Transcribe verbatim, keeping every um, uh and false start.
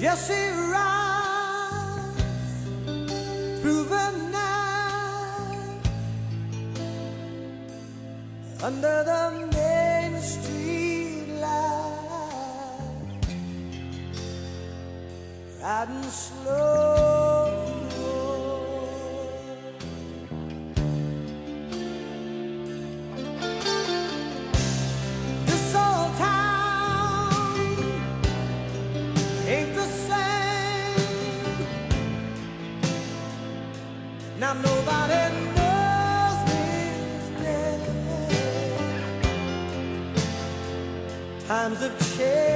Jesse rides through the night under the main street light, riding slow. This old town ain't the same. Now nobody knows his name. Times have changed.